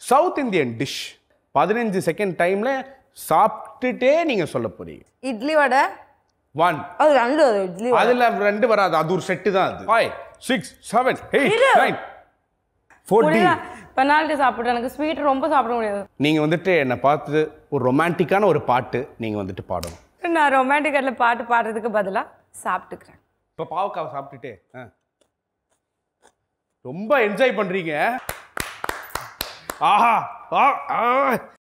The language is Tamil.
சவுத் இந்தியன் டிஷ் 15 செகண்ட் டைம்ல சாப்பிட்டுட்டே நீங்க சொல்ல போறீங்க. இட்லி வடை 1 அது ரெண்டு இட்லி வடை. அதுல 2 வராது, அது ஒரு செட்டு தான். அது 5 6 7 8 9 14. பெனால்டி சாப்பிட்டு எனக்கு ஸ்வீட் ரொம்ப சாப்பிட முடியாது. நீங்க வந்துட்டு என்ன பார்த்து ஒரு ரொமான்டிக்கான ஒரு பாட்டு நீங்க வந்துட்டு பாடணும். நான் ரொமான்டிக்ல பாட்டு பாடுறதுக்கு பதிலா சாப்பிட்டுக்கிறேன். இப்போ பாவக்காவை சாப்பிட்டுட்டே ரொம்ப என்ஜாய் பண்றீங்க. ஆஹா